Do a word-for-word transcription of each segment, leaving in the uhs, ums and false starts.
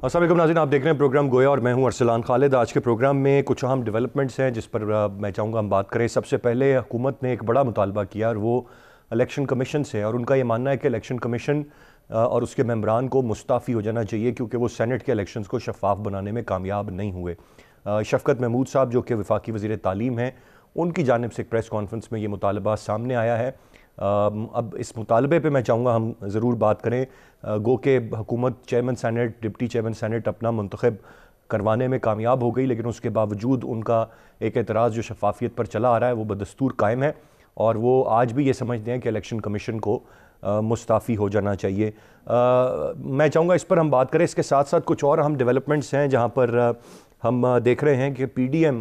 अस्सलाम वालेकुम नाज़रीन, आप देख रहे हैं प्रोग्राम गोया और मैं हूं अरसलान खालिद। आज के प्रोग्राम में कुछ अहम डेवलपमेंट्स हैं जिस पर मैं चाहूँगा हम बात करें। सबसे पहले हुकूमत ने एक बड़ा मुतालबा किया और वो इलेक्शन कमीशन से, और उनका ये मानना है कि इलेक्शन कमीशन और उसके मेंबरान को मुस्ताफ़ी हो जाना चाहिए क्योंकि वो सेनेट के इलेक्शंस को शफाफ बनाने में कामयाब नहीं हुए। शफ़क़त महमूद साहब जो कि वफाकी वज़ीर तालीम हैं, उनकी जानिब से एक प्रेस कॉन्फ्रेंस में ये मुतालबा सामने आया है। अब इस मुतालबे पे मैं चाहूँगा हम ज़रूर बात करें। गो के हुकूमत chairman senate, deputy chairman senate अपना मुंतखब करवाने में कामयाब हो गई, लेकिन उसके बावजूद उनका एक एतराज़ जो शफाफियत पर चला आ रहा है वो बदस्तूर कायम है और वो आज भी ये समझते हैं कि इलेक्शन कमीशन को मुस्ताफ़ी हो जाना चाहिए। आ, मैं चाहूँगा इस पर हम बात करें। इसके साथ साथ कुछ और हम डेवलपमेंट्स हैं जहाँ पर हम देख रहे हैं कि पी डी एम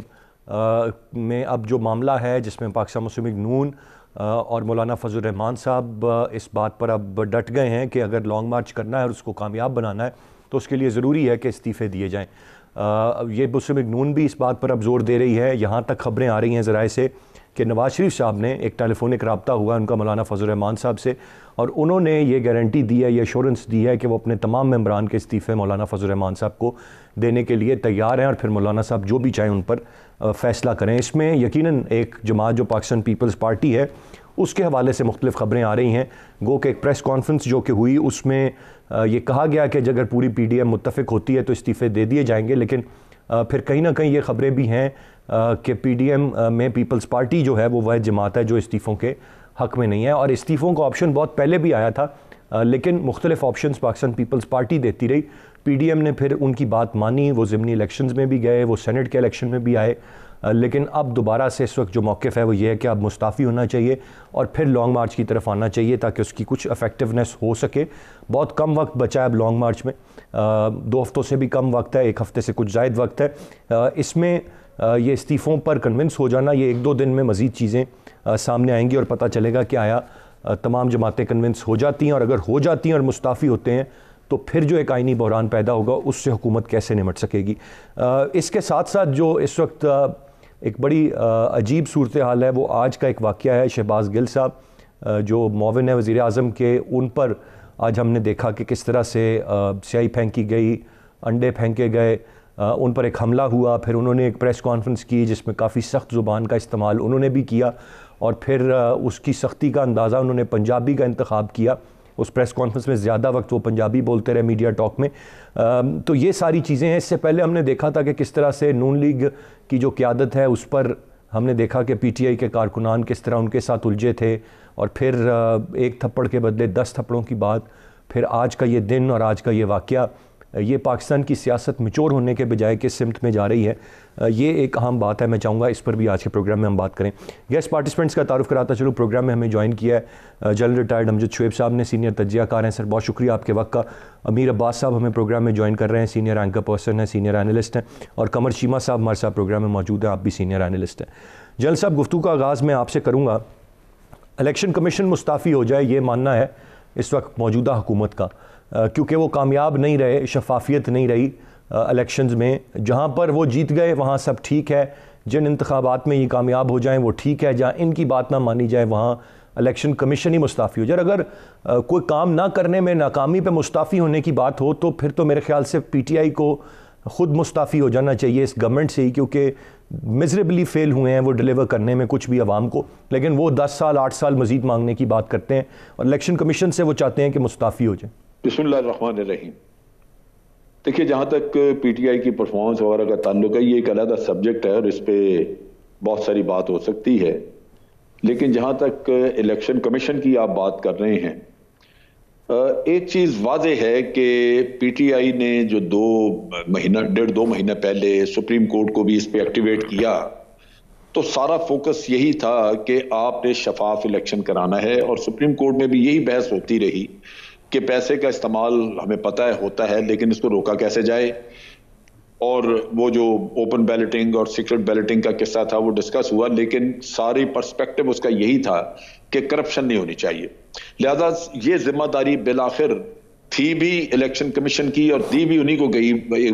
में अब जो मामला है जिसमें पाकिस्तान मुस्लिम लीग नून और मौलाना फजल रहमान साहब इस बात पर अब डट गए हैं कि अगर लॉन्ग मार्च करना है और उसको कामयाब बनाना है तो उसके लिए ज़रूरी है कि इस्तीफ़े दिए जाएँ। ये मुस्लिम लीग नून भी इस बात पर अब जोर दे रही है। यहाँ तक खबरें आ रही हैं ज़राए से कि नवाज शरीफ साहब ने एक टेलीफोनिक रब्ता हुआ उनका मौलाना फजल रहमान साहब से और उन्होंने ये गारंटी दी है, ये एश्योरेंस दी है कि वो अपने तमाम मेंबरान के इस्तीफ़े मौलाना फजल रहमान साहब को देने के लिए तैयार हैं और फिर मौलाना साहब जो भी चाहें उन पर फ़ैसला करें। इसमें यकीनन एक जमात जो पाकिस्तान पीपल्स पार्टी है उसके हवाले से मुख्तलिफ़ ख़बरें आ रही हैं। गो के एक प्रेस कॉन्फ्रेंस जो कि हुई उसमें ये कहा गया कि अगर पूरी पी डी एम मुत्तफ़िक होती है तो इस्तीफ़े दे दिए जाएंगे, लेकिन फिर कहीं ना कहीं ये ख़बरें भी हैं कि पी डी एम में पीपल्स पार्टी जो है वो वह जमात है जो इस्तीफ़ों के हक़ में नहीं है और इस्तीफ़ों का ऑप्शन बहुत पहले भी आया था, लेकिन मुख्तलिफ़ ऑप्शंस पाकिस्तान पीपल्स पार्टी देती रही। पी डी एम ने फिर उनकी बात मानी, वो ज़िमनी इलेक्शंस में भी गए, वो सेनेट के इलेक्शन में भी आए, लेकिन अब दोबारा से इस वक्त जो मौक़िफ़ है वो ये है कि अब मुस्ताफ़ी होना चाहिए और फिर लॉन्ग मार्च की तरफ आना चाहिए ताकि उसकी कुछ इफ़ेक्टिवनेस हो सके। बहुत कम वक्त बचा है अब लॉन्ग मार्च में, दो हफ्तों से भी कम वक्त है, एक हफ़्ते से कुछ ज़ायद वक्त है। इसमें ये इस्तीफ़ों पर कन्विंस हो जाना, ये एक दो दिन में मज़ीद चीज़ें सामने आएंगी और पता चलेगा कि आया तमाम जमातें कन्विंस हो जाती हैं, और अगर हो जाती हैं और मुस्ताफ़ी होते हैं तो फिर जो एक आइनी बहरान पैदा होगा उससे हुकूमत कैसे निमट सकेगी। इसके साथ साथ जो इस वक्त एक बड़ी अजीब सूरत हाल है वो आज का एक वाक़या है। शहबाज गिल साहब जो मुआविन है वज़ीर आज़म के, उन पर आज हमने देखा कि किस तरह से स्याही फेंकी गई, अंडे फेंके गए, उन पर एक हमला हुआ। फिर उन्होंने एक प्रेस कॉन्फ्रेंस की जिसमें काफ़ी सख्त ज़ुबान का इस्तेमाल उन्होंने भी किया और फिर उसकी सख्ती का अंदाज़ा उन्होंने पंजाबी का इंतखाब किया। उस प्रेस कॉन्फ्रेंस में ज़्यादा वक्त वो पंजाबी बोलते रहे मीडिया टॉक में। तो ये सारी चीज़ें हैं। इससे पहले हमने देखा था कि किस तरह से नून लीग की जो क़यादत है उस पर हमने देखा कि पी टी आई के कारकुनान किस तरह उनके साथ उलझे थे और फिर एक थप्पड़ के बदले दस थप्पड़ों की बात, फिर आज का ये दिन और आज का ये वाक़या, ये पाकिस्तान की सियासत मिचोर होने के बजाय किस सिमत में जा रही है, ये एक अहम बात है। मैं चाहूँगा इस पर भी आज के प्रोग्राम में हम बात करें। गेस्ट पार्टिसिपेंट्स का तारुफ कराता चलूँ। प्रोग्राम में हमें ज्वाइन किया है जनरल रिटायर्ड अमजद शुएब साहब ने, सीनियर तज्ज़ियाकार हैं। सर बहुत शुक्रिया आपके वक्त का। अमीर अब्बास साहब हमें प्रोग्राम में ज्वाइन कर रहे हैं, सीनियर एंकर पर्सन है, सीनियर एनालिस्ट हैं। और कमर चीमा साहब हमारे साथ प्रोग्राम में मौजूद हैं, आप भी सीनियर एनालिस्ट हैं। जनरल साहब, गुफ्तगू का आगाज़ मैं आपसे करूँगा। इलेक्शन कमीशन मुस्ताफ़ी हो जाए ये मानना है इस वक्त मौजूदा हुकूमत का, क्योंकि वो कामयाब नहीं रहे, शफाफियत नहीं रही इलेक्शंस में। जहाँ पर वो जीत गए वहाँ सब ठीक है, जिन इंतखाबात में ये कामयाब हो जाएं वो ठीक है, जहाँ इनकी बात ना मानी जाए वहाँ इलेक्शन कमीशन ही मुस्ताफ़ी हो जाए। अगर आ, कोई काम ना करने में नाकामी पे मुस्ताफ़ी होने की बात हो तो फिर तो मेरे ख्याल से पी टी आई को ख़ुद मुस्ताफ़ी हो जाना चाहिए इस गवर्नमेंट से ही, क्योंकि मिजरेबली फेल हुए हैं वो डिलीवर करने में कुछ भी आवाम को। लेकिन वो दस साल आठ साल मज़ीद मांगने की बात करते हैं और इलेक्शन कमीशन से वो चाहते हैं कि मुस्ताफ़ी हो जाए। बिस्मिल्लाहिर्रहमानिर्रहीम। देखिए, जहाँ तक पी टी आई की परफॉर्मेंस वगैरह का ताल्लुक है ये एक अलग सब्जेक्ट है और इस पर बहुत सारी बात हो सकती है, लेकिन जहाँ तक इलेक्शन कमीशन की आप बात कर रहे हैं, एक चीज़ वाज़ेह है कि पी टी आई ने जो दो महीना डेढ़ दो महीना पहले सुप्रीम कोर्ट को भी इस पर एक्टिवेट किया तो सारा फोकस यही था कि आपने शफाफ इलेक्शन कराना है, और सुप्रीम कोर्ट में भी यही बहस होती रही कि पैसे का इस्तेमाल हमें पता है होता है लेकिन इसको रोका कैसे जाए। और वो जो ओपन बैलेटिंग और सीक्रेट बैलेटिंग का किस्सा था वो डिस्कस हुआ, लेकिन सारी पर्सपेक्टिव उसका यही था कि करप्शन नहीं होनी चाहिए। लिहाजा ये जिम्मेदारी बिलाखिर थी भी इलेक्शन कमीशन की और दी भी उन्हीं को गई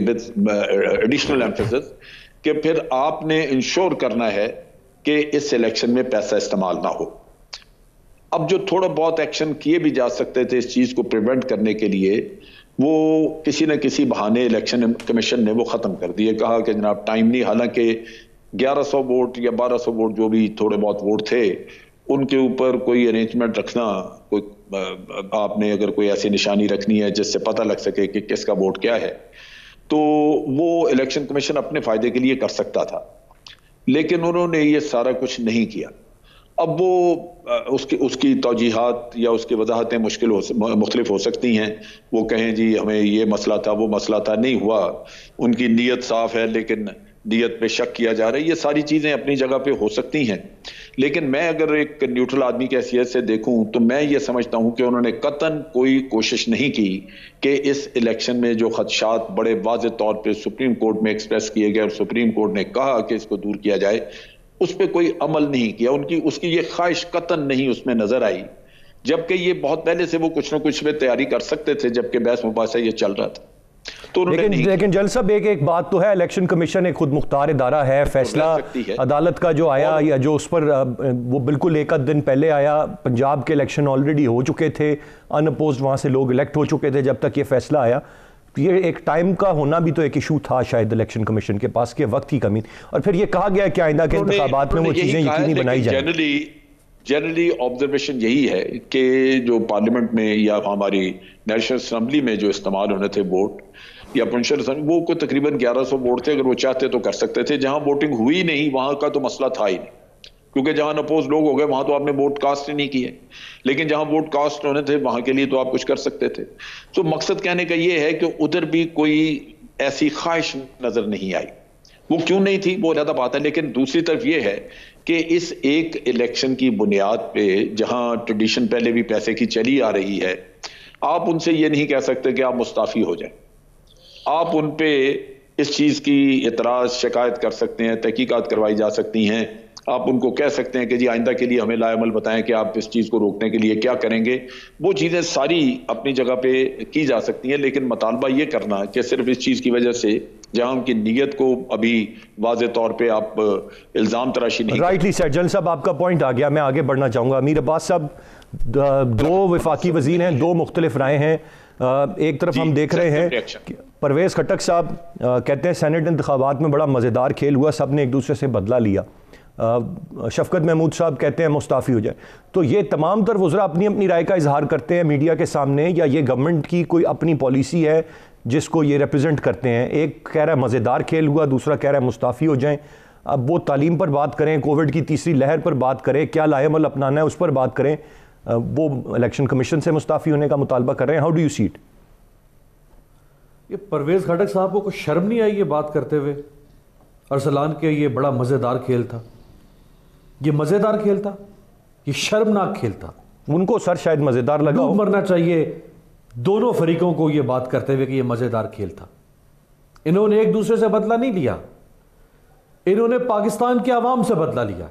एडिशनल एम्फेसिस कि फिर आपने इंश्योर करना है कि इस इलेक्शन में पैसा इस्तेमाल ना हो। अब जो थोड़ा बहुत एक्शन किए भी जा सकते थे इस चीज को प्रिवेंट करने के लिए, वो किसी न किसी बहाने इलेक्शन कमीशन ने वो खत्म कर दिए, कहा कि जनाब टाइम नहीं। हालांकि ग्यारह सौ वोट या बारह सौ वोट जो भी थोड़े बहुत वोट थे उनके ऊपर कोई अरेंजमेंट रखना, कोई आपने अगर कोई ऐसी निशानी रखनी है जिससे पता लग सके कि किसका वोट क्या है, तो वो इलेक्शन कमीशन अपने फायदे के लिए कर सकता था, लेकिन उन्होंने ये सारा कुछ नहीं किया। अब वो उसकी उसकी तौजीहात या उसकी वजाहतें मुश्किल हो मुख्तलिफ हो सकती हैं। वो कहें जी हमें ये मसला था, वो मसला था, नहीं हुआ। उनकी नीयत साफ है लेकिन नीयत पे शक किया जा रहा है। ये सारी चीजें अपनी जगह पे हो सकती हैं, लेकिन मैं अगर एक न्यूट्रल आदमी की हैसियत से देखूं तो मैं ये समझता हूं कि उन्होंने कतन कोई कोशिश नहीं की कि इस इलेक्शन में जो खदशात बड़े वाज़ेह तौर पे सुप्रीम कोर्ट में एक्सप्रेस किए गए और सुप्रीम कोर्ट ने कहा कि इसको दूर किया जाए, उस पर कोई अमल नहीं किया। उनकी उसकी ये ख्वाहिश कतन नहीं उसमें नजर आई, जबकि ये बहुत पहले से वो कुछ ना कुछ में तैयारी कर सकते थे जबकि बहस मुबासा ये चल रहा था। तो लेकिन लेकिन जल साहब एक एक बात तो है, इलेक्शन कमीशन एक खुद मुख्तार इदारा है, फैसला अदालत का जो आया या जो उस पर वो बिल्कुल एक आध दिन पहले आया। पंजाब के इलेक्शन ऑलरेडी हो चुके थे, अनअपोज्ड वहाँ से लोग इलेक्ट हो चुके थे जब तक ये फैसला आया। ये एक टाइम का होना भी तो एक इशू था शायद इलेक्शन कमीशन के पास, के वक्त की कमी। और फिर ये कहा गया कि आइंदा के इंतखाबात में वो चीज़ें यकीनी बनाई जाए। जनरली जनरली ऑब्जर्वेशन यही है कि जो पार्लियामेंट में या हमारी नेशनल असम्बली में जो इस्तेमाल होने थे वोट या पंचायत, वो को तकरीबन ग्यारह सौ वोट थे। अगर वो चाहते तो कर सकते थे। जहां वोटिंग हुई नहीं वहां का तो मसला था ही नहीं, क्योंकि जहां अपोज लोग हो गए वहां तो आपने वोट कास्ट ही नहीं किए। लेकिन जहां वोट कास्ट होने थे वहां के लिए तो आप कुछ कर सकते थे। तो मकसद कहने का ये है कि उधर भी कोई ऐसी ख्वाहिश नजर नहीं आई। वो क्यों नहीं थी वो ज्यादा बात है। लेकिन दूसरी तरफ ये है कि इस एक इलेक्शन की बुनियाद पे जहां ट्रेडिशन पहले भी पैसे की चली आ रही है, आप उनसे ये नहीं कह सकते कि आप मुस्ताफी हो जाए। आप उन पे इस चीज की इतराज शिकायत कर सकते हैं, तहकीकात करवाई जा सकती हैं। आप उनको कह सकते हैं कि जी आइंदा के लिए हमें लाएमल बताएं कि आप इस चीज को रोकने के लिए क्या करेंगे। वो चीजें सारी अपनी जगह पे की जा सकती हैं, लेकिन मुतालबा ये करना कि सिर्फ इस चीज की वजह से जहां उनकी नीयत को अभी वाज़े तौर पे आप इल्जाम तराशी नहीं। राइटली सर, जल साहब आपका पॉइंट आ गया, मैं आगे बढ़ना चाहूंगा। अमीर अब्बास साहब, दो वफाकी वजीर हैं, दो मुख्तलिफ राय हैं। एक तरफ हम देख रहे हैं परवेज खट्टक साहब कहते हैं सेनेट इंतखाबात में बड़ा मज़ेदार खेल हुआ, सब ने एक दूसरे से बदला लिया। शफकत महमूद साहब कहते हैं मुस्ताफ़ी हो जाए। तो ये तमाम तर वज़रा अपनी अपनी राय का इजहार करते हैं मीडिया के सामने, या ये गवर्नमेंट की कोई अपनी पॉलिसी है जिसको ये रिप्रेजेंट करते हैं? एक कह रहा है मज़ेदार खेल हुआ, दूसरा कह रहा है मुस्ताफ़ी हो जाएं। अब वो तालीम पर बात करें, कोविड की तीसरी लहर पर बात करें, क्या लाएमल अपनाना है उस पर बात करें, वो इलेक्शन कमीशन से मुस्ताफ़ी होने का मुतालबा कर रहे हैं। How do you see it? ये परवेज खट्टक साहब को कुछ शर्म नहीं आई ये बात करते हुए? अरसलान के ये बड़ा मज़ेदार खेल था, ये मज़ेदार खेल था, ये शर्मनाक खेल था। उनको सर शायद मज़ेदार लगा हो। मरना चाहिए दोनों फरीकों को ये बात करते हुए कि ये मज़ेदार खेल था। इन्होंने एक दूसरे से बदला नहीं लिया, इन्होंने पाकिस्तान के अवाम से बदला लिया।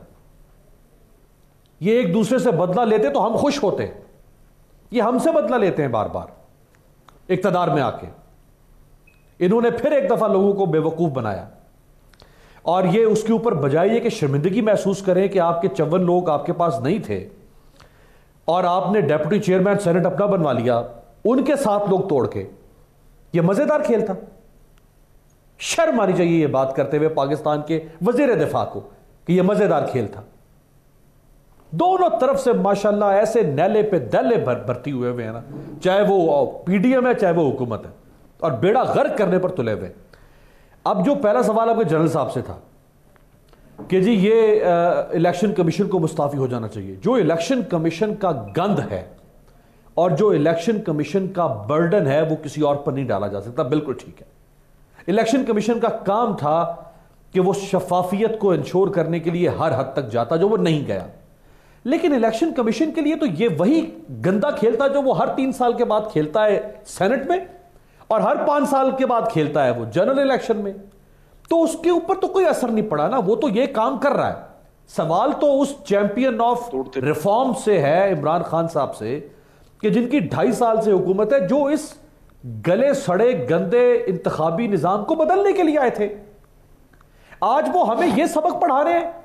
ये एक दूसरे से बदला लेते तो हम खुश होते, ये हमसे बदला लेते हैं बार बार इख्तिदार में आके। इन्होंने फिर एक दफा लोगों को बेवकूफ बनाया, और ये उसके ऊपर बजाय ये कि शर्मिंदगी महसूस करें कि आपके चौवन लोग आपके पास नहीं थे और आपने डेप्यूटी चेयरमैन सेनेट अपना बनवा लिया, उनके साथ लोग तोड़ के। ये मजेदार खेल था। शर्म आनी चाहिए ये बात करते हुए पाकिस्तान के वजीर दिफा को कि ये मजेदार खेल था। दोनों तरफ से माशाल्लाह ऐसे नैले पे दैले भर भरती हुए हुए हैं ना, चाहे वो पीडीएम है चाहे वो हुकूमत है, और बेड़ा गर्क करने पर तुले हुए। अब जो पहला सवाल आपके जनरल साहब से था कि जी ये इलेक्शन कमीशन को मुस्ताफी हो जाना चाहिए, जो इलेक्शन कमीशन का गंद है और जो इलेक्शन कमीशन का बर्डन है वो किसी और पर नहीं डाला जा सकता। बिल्कुल ठीक है, इलेक्शन कमीशन का काम था कि वो शफाफियत को इंश्योर करने के लिए हर हद तक जाता, जो वो नहीं गया। लेकिन इलेक्शन कमीशन के लिए तो ये वही गंदा खेल था जो वो हर तीन साल के बाद खेलता है सेनेट में, और हर पांच साल के बाद खेलता है वो जनरल इलेक्शन में। तो उसके ऊपर तो कोई असर नहीं पड़ा ना, वो तो ये काम कर रहा है। सवाल तो उस चैंपियन ऑफ रिफॉर्म से है, इमरान खान साहब से, कि जिनकी ढाई साल से हुकूमत है, जो इस गले सड़े गंदे इंतखाबी निजाम को बदलने के लिए आए थे। आज वो हमें यह सबक पढ़ा रहे हैं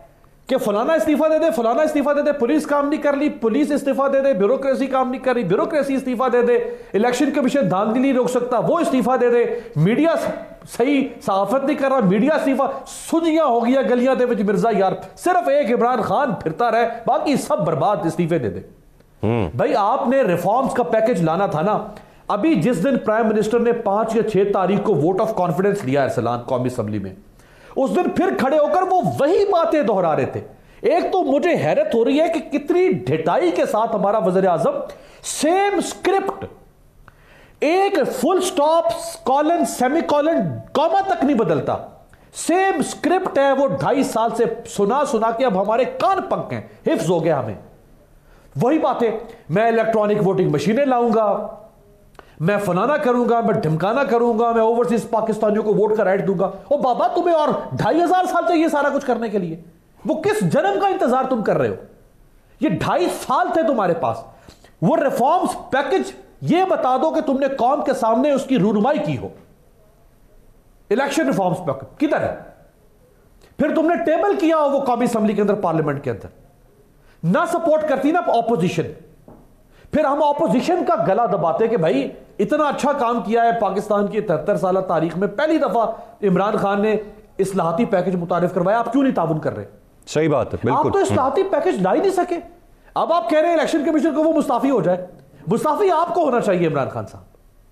कि फलाना इस्तीफा दे दे, फलाना इस्तीफा दे दे, पुलिस काम नहीं कर ली, पुलिस इस्तीफा दे दे, ब्यूरोक्रेसी काम नहीं कर रही, ब्यूरोक्रेसी इस्तीफा दे दे, इलेक्शन कमीशन धांधली नहीं रोक सकता, वो इस्तीफा दे दे, मीडिया सही सहाफत नहीं कर रहा, मीडिया इस्तीफा, सुनियां हो गया गलियां दे विच मिर्जा यार, सिर्फ एक इमरान खान फिरता रहे, बाकी सब बर्बाद, इस्तीफे दे दे। भाई आपने रिफॉर्म्स का पैकेज लाना था ना। अभी जिस दिन प्राइम मिनिस्टर ने पांच या छह तारीख को वोट ऑफ कॉन्फिडेंस लिया अरसलान कौमी असेंबली में, उस दिन फिर खड़े होकर वो वही बातें दोहरा रहे थे। एक तो मुझे हैरत हो रही है कि कितनी ढिठाई के साथ हमारा वज़ीर आज़म सेम स्क्रिप्ट, एक full stop, colon, semicolon, comma तक नहीं बदलता, सेम स्क्रिप्ट है वो ढाई साल से सुना सुना के अब हमारे कान पक गए, हिफ्ज हो गया हमें। वही बातें, मैं इलेक्ट्रॉनिक वोटिंग मशीनें लाऊंगा, मैं फलाना करूंगा, मैं ढमकाना करूंगा, मैं ओवरसीज पाकिस्तानियों को वोट का राइट दूंगा। ओ बाबा, तुम्हें और ढाई हजार साल चाहिए सारा कुछ करने के लिए? वो किस जन्म का इंतजार तुम कर रहे हो? ये ढाई साल थे तुम्हारे पास। वो रिफॉर्म्स पैकेज ये बता दो कि तुमने कौम के सामने उसकी रूनुमाई की हो। इलेक्शन रिफॉर्म्स पैकेज किधर है? फिर तुमने टेबल किया हो वो कौमी असेंबली के अंदर, पार्लियामेंट के अंदर। ना सपोर्ट करती ना ऑपोजिशन, फिर हम ऑपोजिशन का गला दबाते कि भाई इतना अच्छा काम किया है पाकिस्तान की तिहत्तर साल तारीख में, पहली दफा इमरान खान ने इस्लाहती पैकेज मुतारिफ करवाया, आप क्यों नहीं ताउन कर रहे? सही बात है, बिल्कुल। आप तो इस्लाहती पैकेज ला ही नहीं सके। अब आप कह रहे हैं इलेक्शन कमीशन को वो मुस्ताफी हो जाए। मुस्ताफी आपको होना चाहिए इमरान खान साहब।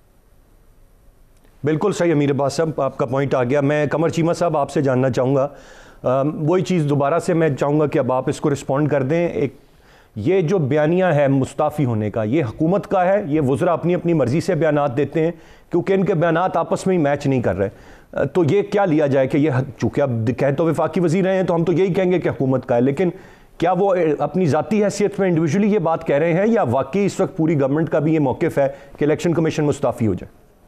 बिल्कुल सही अमीर अब्बास साहब, आपका पॉइंट आ गया। मैं कमर चीमा साहब आपसे जानना चाहूँगा, वही चीज़ दोबारा से मैं चाहूँगा कि अब आप इसको रिस्पॉन्ड कर दें। एक ये जो बयानिया है मुस्ताफ़ी होने का, ये हुकूमत का है, ये वज़रा अपनी अपनी मर्ज़ी से बयानात देते हैं क्योंकि इनके बयानात आपस में ही मैच नहीं कर रहे। तो ये क्या लिया जाए कि ये, चूँकि अब कह तो वफाकी वज़ीर हैं तो हम तो यही कहेंगे कि हुकूमत का है, लेकिन क्या वो अपनी ज़ाती हैसियत में इंडिविजुअली ये बात कह रहे हैं या वाकई इस वक्त पूरी गवर्नमेंट का भी ये मौक़िफ़ है कि इलेक्शन कमीशन मुस्ताफ़ी हो जाए?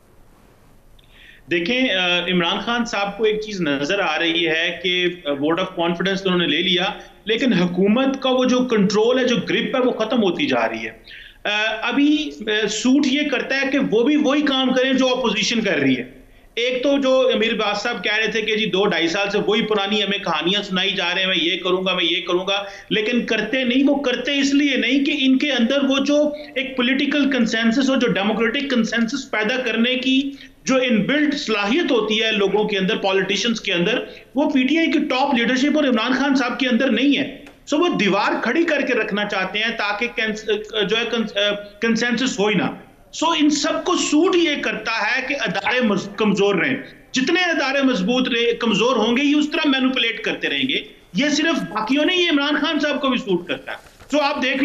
देखें, इमरान खान साहब को एक चीज नजर आ रही है कि वोट ऑफ कॉन्फिडेंस तो उन्होंने ले लिया, लेकिन हुकूमत का वो जो कंट्रोल है, जो ग्रिप है, वो खत्म होती जा रही है। अभी सूट ये करता है कि वो भी वही काम करें जो अपोजिशन कर रही है। एक तो जो अमीर अब्बास साहब कह रहे थे कि जी दो ढाई साल से वही पुरानी हमें कहानियां सुनाई जा रहे हैं, मैं ये करूंगा, मैं ये करूंगा, लेकिन करते नहीं। वो करते इसलिए नहीं कि इनके अंदर वो जो एक पॉलिटिकल कंसेंसस और जो डेमोक्रेटिक कंसेंसस पैदा करने की जो इनबिल्ट सलाहियत होती है लोगों के अंदर, पॉलिटिशियंस के अंदर, वो पीटीआई की टॉप लीडरशिप और इमरान खान साहब के अंदर नहीं है। सो वो दीवार खड़ी करके रखना चाहते हैं ताकि जो है कंसेंसस हो ही ना। सो इन सबको सूट ये करता है कि अदारे कमजोर रहें। जितने अदारे मजबूत रहे, कमजोर होंगे, ये उस तरह मैनिपुलेट करते रहेंगे। ये सिर्फ बाकियों नहीं, ये इमरान खान साहब को भी सूट करता है। सो आप देख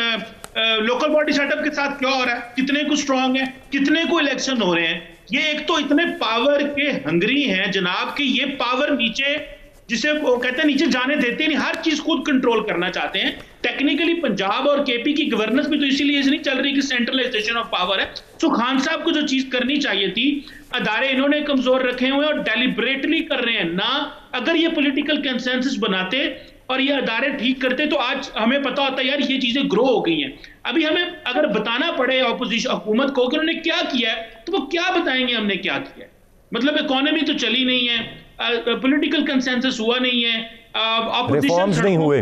लें लोकल बॉडी सेटअप के साथ क्या हो रहा है, कितने को स्ट्रांग है, कितने को इलेक्शन हो रहे हैं। ये एक तो इतने पावर के हंगरी हैं जनाब कि ये पावर नीचे, जिसे वो कहते हैं नीचे जाने देते नहीं, हर चीज खुद कंट्रोल करना चाहते हैं। टेक्निकली पंजाब और केपी की गवर्नेंस भी तो इसीलिए नहीं चल रही कि सेंट्रलाइजेशन ऑफ पावर है। तो खान साहब को जो चीज करनी चाहिए थी, अदारे इन्होंने कमजोर रखे हुए और डेलिब्रेटली कर रहे हैं ना। अगर ये पॉलिटिकल कंसेंसस बनाते और ये अदारे ठीक करते तो आज हमें पता होता यार ये चीजें ग्रो हो गई हैं। अभी हमें अगर बताना पड़े ऑपोजिशन हुकूमत को कि उन्होंने क्या किया है, तो वो क्या बताएंगे हमने क्या किया है। मतलब इकोनॉमी तो चली नहीं है, पॉलिटिकल कंसेंसस हुआ नहीं है, रिफॉर्म्स नहीं हुए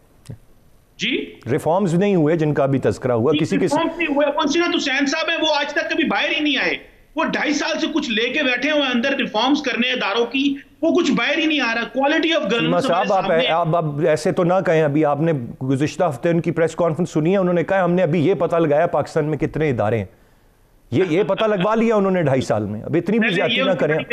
जी, रिफॉर्म्स नहीं हुए जिनका भी तज़किरा हुआ, किसी के नहीं हुए। मुंशीरत हुसैन साहब है, वो आज तक कभी बाहर ही नहीं आए। वो ढाई साल से कुछ लेके बैठे हुए अंदर रिफॉर्म्स करने अदारों की, वो कुछ बाहर ही नहीं आ रहा। क्वालिटी ऑफ गवर्नेंस साहब, आप, आप अब ऐसे तो ना कहें। अभी आपने गुज़िश्ता हफ्ते उनकी प्रेस कॉन्फ्रेंस सुनी है, उन्होंने कहा हमने अभी ये पता लगाया पाकिस्तान में कितने इदारे हैं। ये ये पता लगवा लिया उन्होंने ढाई साल में। अब इतनी भी ज्यादती ना करें।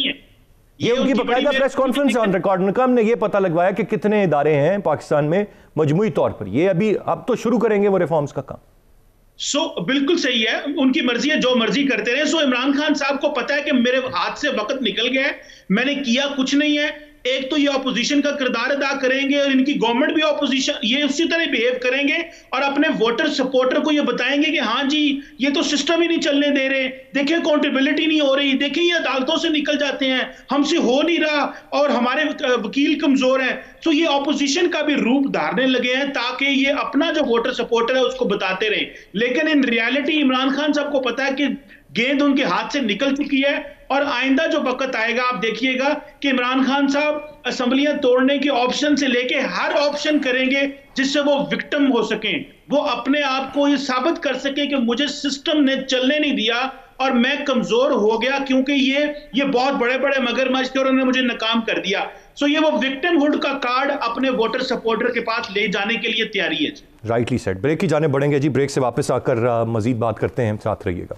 ये उनकी बकायदा प्रेस कॉन्फ्रेंस ऑन रिकॉर्ड, उनका हमने ये पता लगवाया कि कितने इदारे हैं पाकिस्तान में मजमूई तौर पर। ये अभी अब तो शुरू करेंगे वो रिफॉर्म्स का काम। सो so, बिल्कुल सही है, उनकी मर्जी है, जो मर्जी करते रहे। सो so, इमरान खान साहब को पता है कि मेरे हाथ से वक्त निकल गया है, मैंने किया कुछ नहीं है। एक तो ये ऑपोजिशन का किरदार अदा करेंगे और इनकी गवर्नमेंट भी ऑपोजिशन, ये उसी तरह बिहेव करेंगे और अपने वोटर सपोर्टर को ये बताएंगे कि हाँ जी ये तो सिस्टम ही नहीं चलने दे रहे, देखिए अकाउंटेबिलिटी नहीं हो रही, देखिए ये अदालतों से निकल जाते हैं, हमसे हो नहीं रहा और हमारे वकील कमजोर हैं। तो ये ऑपोजिशन का भी रूप धारने लगे हैं ताकि ये अपना जो वोटर सपोर्टर है उसको बताते रहे। लेकिन इन रियलिटी इमरान खान साहब को पता है कि गेंद उनके हाथ से निकल चुकी है और आइंदा जो वक्त आएगा आप देखिएगा कि इमरान खान साहब असेंबलियां तोड़ने के ऑप्शन से लेके हर ऑप्शन करेंगे जिससे वो विक्टिम हो सकें, वो अपने आप को ये साबित कर सके कि मुझे सिस्टम ने चलने नहीं दिया और मैं कमजोर हो गया क्योंकि ये ये बहुत बड़े बड़े मगरमच्छ थे और उन्होंने मुझे नाकाम कर दिया। सो ये वो विक्टिमहुड का कार्ड अपने वोटर सपोर्टर के पास ले जाने के लिए तैयारी है। Rightly said. ब्रेक की जाने बढ़ेंगे जी, ब्रेक से वापस आकर मजीद बात करते हैं, साथ रहिएगा।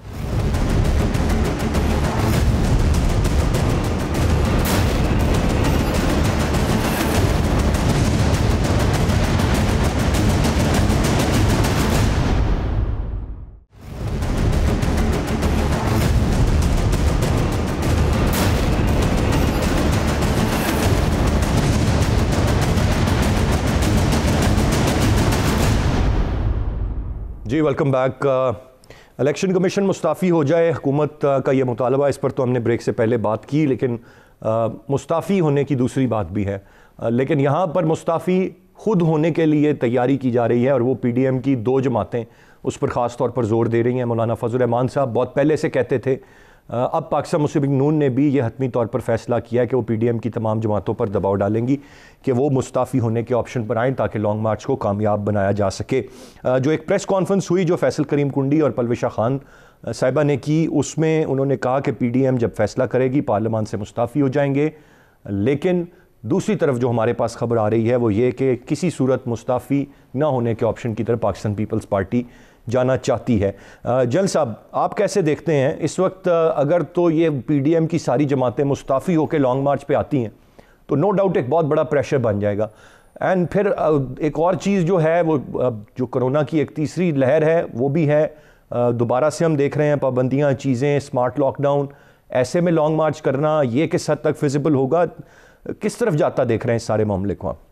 जी वेलकम बैक। इलेक्शन कमीशन मुस्ताफ़ी हो जाए, हुकूमत का ये मुतालबा, इस पर तो हमने ब्रेक से पहले बात की, लेकिन मुस्ताफ़ी होने की दूसरी बात भी है। आ, लेकिन यहाँ पर मुस्ताफ़ी खुद होने के लिए तैयारी की जा रही है और वो पी डी एम की दो जमातें उस पर ख़ास तौर पर जोर दे रही हैं। मौलाना फजल रहमान साहब बहुत पहले से कहते थे, अब पाकिस्तान मुस्लिम लीग नून ने भी ये हतमी तौर पर फैसला किया है कि वो पी डी एम की तमाम जमातों पर दबाव डालेंगी कि वो मुस्ताफ़ी होने के ऑप्शन पर आएँ ताकि लॉन्ग मार्च को कामयाब बनाया जा सके। जो एक प्रेस कॉन्फ्रेंस हुई जो फैसल करीम कुंडी और पलविशा खान साहिबा ने की, उसमें उन्होंने कहा कि पी डी एम जब फैसला करेगी पार्लियामान से मुस्ताफ़ी हो जाएंगे, लेकिन दूसरी तरफ जो हमारे पास खबर आ रही है वो ये कि किसी सूरत मुस्ताफ़ी ना होने के ऑप्शन की तरफ पाकिस्तान पीपल्स पार्टी जाना चाहती है। जनरल साहब, आप कैसे देखते हैं इस वक्त, अगर तो ये पी डी एम की सारी जमातें मुस्ताफ़ी होकर लॉन्ग मार्च पे आती हैं तो नो डाउट एक बहुत बड़ा प्रेशर बन जाएगा। एंड फिर एक और चीज़ जो है वो जो कोरोना की एक तीसरी लहर है वो भी है, दोबारा से हम देख रहे हैं पाबंदियाँ, चीज़ें, स्मार्ट लॉकडाउन, ऐसे में लॉन्ग मार्च करना ये किस हद तक फिजिबल होगा, किस तरफ जाता देख रहे हैं इस सारे मामले को आप?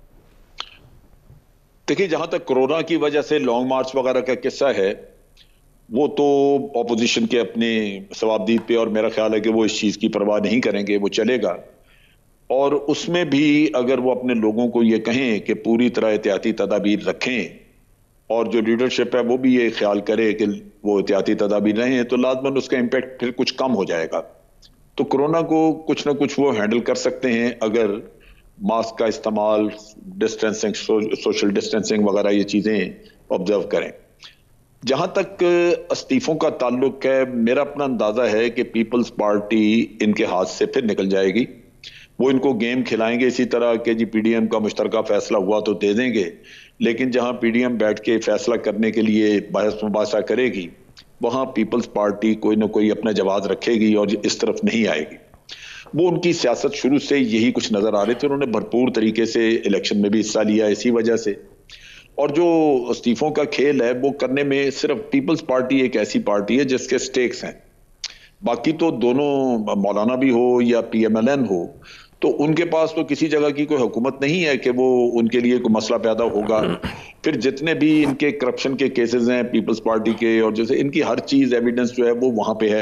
देखिए, जहां तक कोरोना की वजह से लॉन्ग मार्च वगैरह का किस्सा है वो तो ऑपोजिशन के अपने सवाबदीद पे, और मेरा ख्याल है कि वो इस चीज की परवाह नहीं करेंगे, वो चलेगा। और उसमें भी अगर वो अपने लोगों को ये कहें कि पूरी तरह एहतियाती तदाबीर रखें और जो लीडरशिप है वो भी ये ख्याल करे कि वो एहतियाती तदाबीर रहें, तो लाजमन उसका इम्पैक्ट फिर कुछ कम हो जाएगा। तो कोरोना को कुछ ना कुछ वो हैंडल कर सकते हैं अगर मास्क का इस्तेमाल, डिस्टेंसिंग, सोशल डिस्टेंसिंग वगैरह ये चीजें ऑब्जर्व करें। जहां तक इस्तीफों का ताल्लुक है, मेरा अपना अंदाजा है कि पीपल्स पार्टी इनके हाथ से फिर निकल जाएगी। वो इनको गेम खिलाएंगे इसी तरह के जी पीडीएम का मुश्तरका फैसला हुआ तो दे देंगे, लेकिन जहां पीडीएम बैठ के फैसला करने के लिए बहस मुबासा करेगी वहां पीपल्स पार्टी कोई ना कोई अपना जवाब रखेगी और इस तरफ नहीं आएगी। वो उनकी सियासत शुरू से यही कुछ नजर आ रहे थे, उन्होंने भरपूर तरीके से इलेक्शन में भी हिस्सा लिया इसी वजह से। और जो इस्तीफों का खेल है वो करने में सिर्फ पीपल्स पार्टी एक ऐसी पार्टी है जिसके स्टेक्स हैं, बाकी तो दोनों मौलाना भी हो या पीएमएलएन हो तो उनके पास तो किसी जगह की कोई हुकूमत नहीं है कि वो उनके लिए कोई मसला पैदा होगा। फिर जितने भी इनके करप्शन के केसेस हैं पीपल्स पार्टी के, और जैसे इनकी हर चीज एविडेंस जो है वो वहां पे है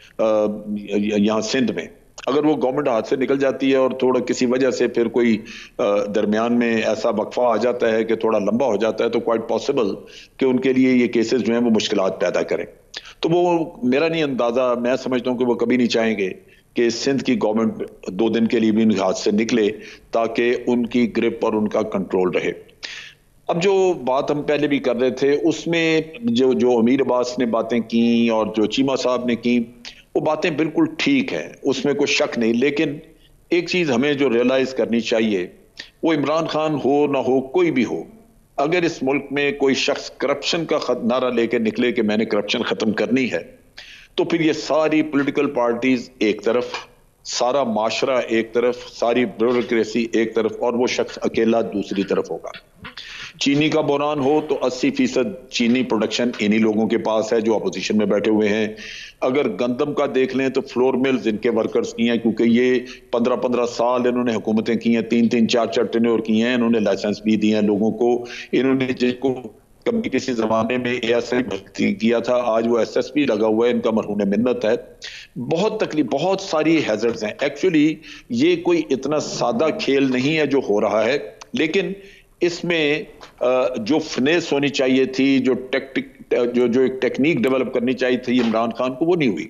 यहाँ सिंध में। अगर वो गवर्नमेंट हाथ से निकल जाती है और थोड़ा किसी वजह से फिर कोई दरमियान में ऐसा वक्फा आ जाता है कि थोड़ा लंबा हो जाता है तो क्वाइट पॉसिबल कि उनके लिए ये केसेस जो हैं वो मुश्किलात पैदा करें। तो वो मेरा नहीं अंदाजा, मैं समझता हूँ कि वो कभी नहीं चाहेंगे कि सिंध की गवर्नमेंट दो दिन के लिए भी उनके हाथ से निकले ताकि उनकी ग्रिप और उनका कंट्रोल रहे। अब जो बात हम पहले भी कर रहे थे उसमें जो जो अमीर अब्बास ने बातें की और जो चीमा साहब ने की वो बातें बिल्कुल ठीक है, उसमें कोई शक नहीं। लेकिन एक चीज हमें जो रियलाइज करनी चाहिए, वो इमरान खान हो ना हो कोई भी हो, अगर इस मुल्क में कोई शख्स करप्शन का नारा लेकर निकले कि मैंने करप्शन खत्म करनी है, तो फिर ये सारी पॉलिटिकल पार्टीज एक तरफ, सारा माशरा एक तरफ, सारी ब्यूरोक्रेसी एक तरफ, और वो शख्स अकेला दूसरी तरफ होगा। चीनी का बहरान हो तो अस्सी फीसद चीनी प्रोडक्शन इन्हीं लोगों के पास है जो अपोजिशन में बैठे हुए हैं। अगर गंदम का देख लें तो फ्लोर मिल्स इनके वर्कर्स की हैं, क्योंकि ये पंद्रह पंद्रह साल इन्होंने हुकूमतें की हैं, तीन तीन चार चार टेन्योर की हैं, इन्होंने लाइसेंस भी दिए हैं लोगों को। इन्होंने जिनको कभी किसी जमाने में एएसआई भर्ती किया था, आज वो एसएसपी लगा हुआ है, इनका मरहून मिन्नत है। बहुत तकलीफ, बहुत सारी हैजर्ड्स हैं। एक्चुअली ये कोई इतना सादा खेल नहीं है जो हो रहा है, लेकिन इसमें जो फिनेस होनी चाहिए थी, जो टेक्टिक जो जो एक टेक्निक डेवलप करनी चाहिए थी इमरान खान को, वो नहीं हुई।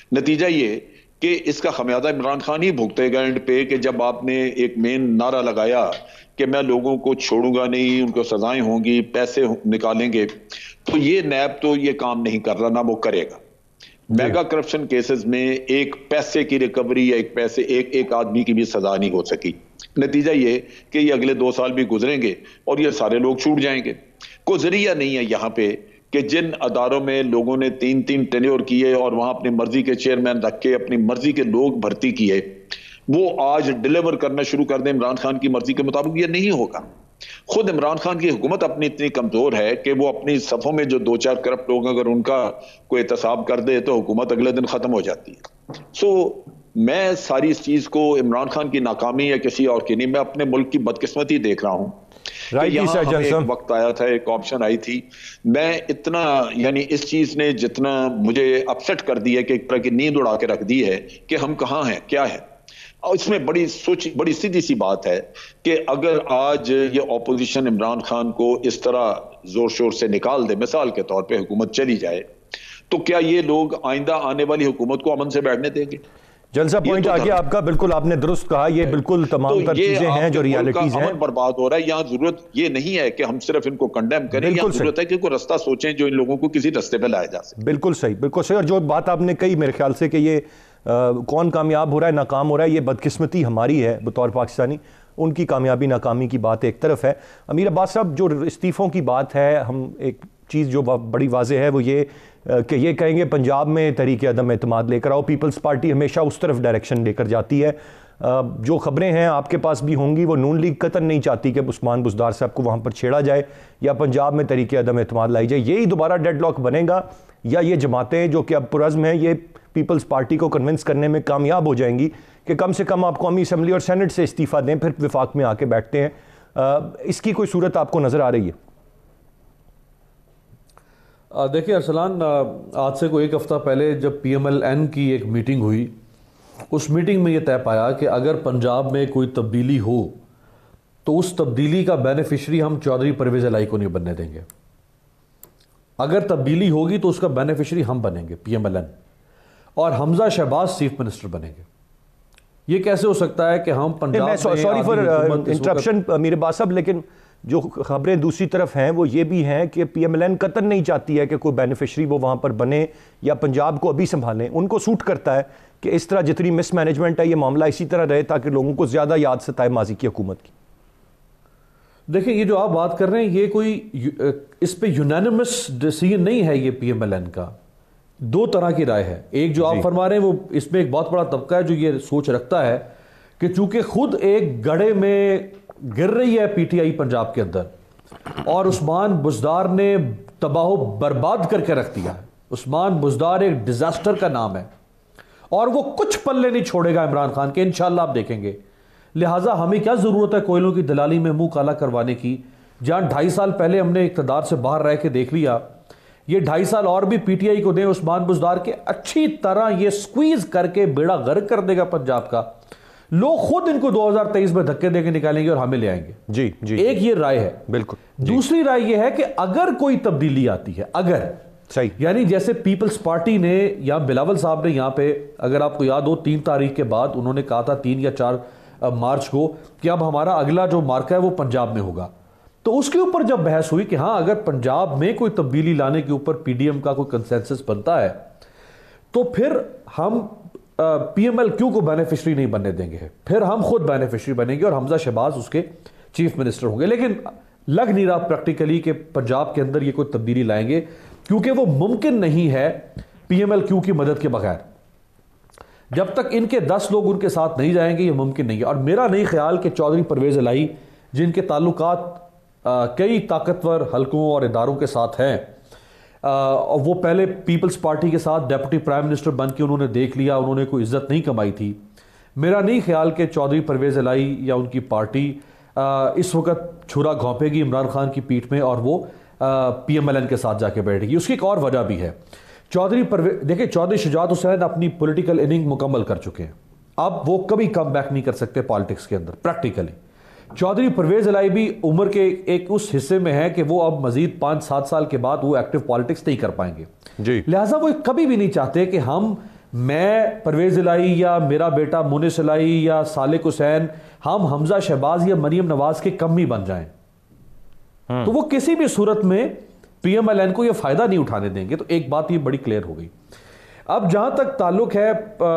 नतीजा ये कि इसका खमियाजा इमरान खान ही भुगतेगा एंड पे, कि जब आपने एक मेन नारा लगाया कि मैं लोगों को छोड़ूंगा नहीं, उनको सजाएं होंगी, पैसे निकालेंगे, तो ये नैब तो ये काम नहीं कर रहा, ना वो करेगा। मेगा करप्शन केसेस में एक पैसे की रिकवरी या एक पैसे एक एक आदमी की भी सजा नहीं हो सकी। नतीजा ये कि ये अगले दो साल भी गुजरेंगे और ये सारे लोग छूट जाएंगे। कोई जरिया नहीं है यहाँ पे कि जिन अदारों में लोगों ने तीन तीन टेन्योर किए और वहां अपनी मर्जी के चेयरमैन रख के अपनी मर्जी के लोग भर्ती किए, वो आज डिलीवर करना शुरू कर दें इमरान खान की मर्जी के मुताबिक, ये नहीं होगा। खुद इमरान खान की हुकूमत अपनी इतनी कमजोर है कि वो अपनी सफों में जो दो चार करप्ट लोग अगर उनका कोई एहतसाब कर दे तो हुकूमत अगले दिन खत्म हो जाती है। सो मैं सारी इस चीज को इमरान खान की नाकामी या किसी और की नहीं, मैं अपने मुल्क की बदकिस्मती देख रहा हूं। राइट, एक वक्त आया था, एक ऑप्शन आई थी, मैं इतना यानी इस चीज ने जितना मुझे अपसेट कर दिया कि एक तरह की नींद उड़ा के रख दी है कि हम कहां हैं, क्या है। और इसमें बड़ी सोच बड़ी सीधी सी बात है कि अगर आज ये ऑपोजिशन इमरान खान को इस तरह जोर शोर से निकाल दे, मिसाल के तौर पे हुकूमत चली जाए, तो क्या ये लोग आइंदा आने वाली हुकूमत को अमन से बैठने देंगे? जलसा पॉइंट तो आ गया आपका, बिल्कुल आपने दुरुस्त कहा, ये बिल्कुल तमाम तो चीजें हैं जो रियलिटीज हैं। बर्बाद हो रहा है। यहाँ जरूरत ये नहीं है कि हम सिर्फ इनको कंडेम करें, यहाँ जरूरत है कि कोई रास्ता सोचें जो इन लोगों को किसी रास्ते पे लाया जा सके। बिल्कुल सही, बिल्कुल सही। और जो बात आपने कही मेरे ख्याल से कि ये आ, कौन कामयाब हो रहा है नाकाम हो रहा है, ये बदकिस्मती हमारी है बतौर पाकिस्तानी। उनकी कामयाबी नाकामी की बात एक तरफ है। अमीर अब्बास साहब, जो इस्तीफ़ों की बात है, हम एक चीज़ जो बड़ी वाज़ेह है वो ये कि ये कहेंगे पंजाब में तहरीक अदम एतमाद लेकर आओ। पीपल्स पार्टी हमेशा उस तरफ डायरेक्शन लेकर जाती है। जो खबरें हैं आपके पास भी होंगी, वो नून लीग कतन नहीं चाहती कि उस्मान बुज़दार साहब को वहाँ पर छेड़ा जाए या पंजाब में तहरीक अदम एतमाद लाई जाए। यही दोबारा डेडलॉक बनेगा या ये जमातें जो कि अब पुरज़्म हैं ये पीपल्स पार्टी को कन्विंस करने में कामयाब हो जाएंगी कि कम से कम आप कौमी असम्बली और सेनेट से इस्तीफ़ा दें, फिर विफाक में आके बैठते हैं। इसकी कोई सूरत आपको नज़र आ रही है? देखिए अरसलान, आज से कोई एक हफ़्ता पहले जब पी एम एल एन की एक मीटिंग हुई, उस मीटिंग में ये तय पाया कि अगर पंजाब में कोई तब्दीली हो तो उस तब्दीली का बेनिफिशरी हम चौधरी परवेज़ इलाही को नहीं बनने देंगे। अगर तब्दीली होगी तो उसका बेनिफिशरी हम बनेंगे, पी एम एल एन, और हमजा शहबाज चीफ मिनिस्टर बनेंगे। ये कैसे हो सकता है कि हम पंजाब में, sorry for interruption Mir Abbas sahab, लेकिन जो खबरें दूसरी तरफ हैं वो ये भी हैं कि पी एम एल एन कतन नहीं चाहती है कि कोई बेनिफिशरी वो वहाँ पर बने या पंजाब को अभी संभालें। उनको सूट करता है कि इस तरह जितनी मिसमैनेजमेंट है ये मामला इसी तरह रहे ताकि लोगों को ज़्यादा याद सताए माजी की हुकूमत की। देखिए, ये जो आप बात कर रहे हैं ये कोई इस पे यूनानिमस डिसीजन नहीं है। ये पी एम एल एन का दो तरह की राय है। एक जो आप फरमा रहे हैं वो, इसमें एक बहुत बड़ा तबका है जो ये सोच रखता है कि चूंकि खुद एक गड्ढे में गिर रही है पी टी आई पंजाब के अंदर और उस्मान बुज़दार ने तबाह बर्बाद करके रख दिया है। उस्मान बुज़दार एक डिजास्टर का नाम है और वो कुछ पल्ले नहीं छोड़ेगा इमरान खान के, इंशाल्लाह आप देखेंगे। लिहाजा हमें क्या जरूरत है कोयलों की दलाली में मुंह काला करवाने की, जहां ढाई साल पहले हमने इक़्तिदार से बाहर रह के देख लिया। ये ढाई साल और भी पीटीआई को दें उस्मान बुज़दार के, अच्छी तरह ये स्क्वीज करके बेड़ा गर्क कर देगा पंजाब का। लोग खुद इनको दो हज़ार तेईस में धक्के देके निकालेंगे और हमें ले आएंगे। जी जी, एक ये राय है। बिल्कुल। दूसरी राय ये है कि अगर कोई तब्दीली आती है, अगर सही, यानी जैसे पीपल्स पार्टी ने या बिलावल साहब ने यहां पे, अगर आपको याद हो, तीन तारीख के बाद उन्होंने कहा था, तीन या चार मार्च को, कि अब हमारा अगला जो मार्का है वो पंजाब में होगा। तो उसके ऊपर जब बहस हुई कि हाँ अगर पंजाब में कोई तब्दीली लाने के ऊपर पीडीएम का कोई कंसेंसस बनता है तो फिर हम पीएमएल क्यू को बेनिफिशरी नहीं बनने देंगे, फिर हम खुद बेनिफिशरी बनेंगे और हमजा शहबाज उसके चीफ मिनिस्टर होंगे। लेकिन लग नहीं रहा प्रैक्टिकली कि पंजाब के अंदर ये कोई तब्दीली लाएंगे, क्योंकि वो मुमकिन नहीं है पीएमएल क्यू की मदद के बगैर। जब तक इनके दस लोग उनके साथ नहीं जाएंगे ये मुमकिन नहीं है। और मेरा नहीं ख्याल कि चौधरी परवेज़ इलाही, जिनके ताल्लुकात कई ताकतवर हलकों और इदारों के साथ हैं, और वो पहले पीपल्स पार्टी के साथ डेप्यूटी प्राइम मिनिस्टर बन के उन्होंने देख लिया, उन्होंने कोई इज्जत नहीं कमाई थी। मेरा नहीं ख्याल कि चौधरी परवेज़ इलाही या उनकी पार्टी इस वक्त छुरा घोंपेगी इमरान खान की पीठ में और वो पीएमएलएन के साथ जाके बैठेगी। उसकी एक और वजह भी है। चौधरी परवेज़, देखिए, चौधरी शुजात हुसैन अपनी पॉलिटिकल इनिंग मुकम्मल कर चुके हैं, अब वो कभी कम बैक नहीं कर सकते पॉलिटिक्स के अंदर प्रैक्टिकली। चौधरी परवेज़ इलाही भी उम्र के एक उस हिस्से में है कि वो अब मजीद पाँच सात साल के बाद वो एक्टिव पॉलिटिक्स नहीं कर पाएंगे जी। लिहाजा वो कभी भी नहीं चाहते कि हम मैं परवेज़ इलाही या मेरा बेटा मुनिस इलाही या सालिक हुसैन हम हमजा शहबाज या मरियम नवाज के कम ही बन जाएं, तो वो किसी भी सूरत में पीएमएलएन को ये फायदा नहीं उठाने देंगे। तो एक बात ये बड़ी क्लियर हो गई। अब जहां तक ताल्लुक है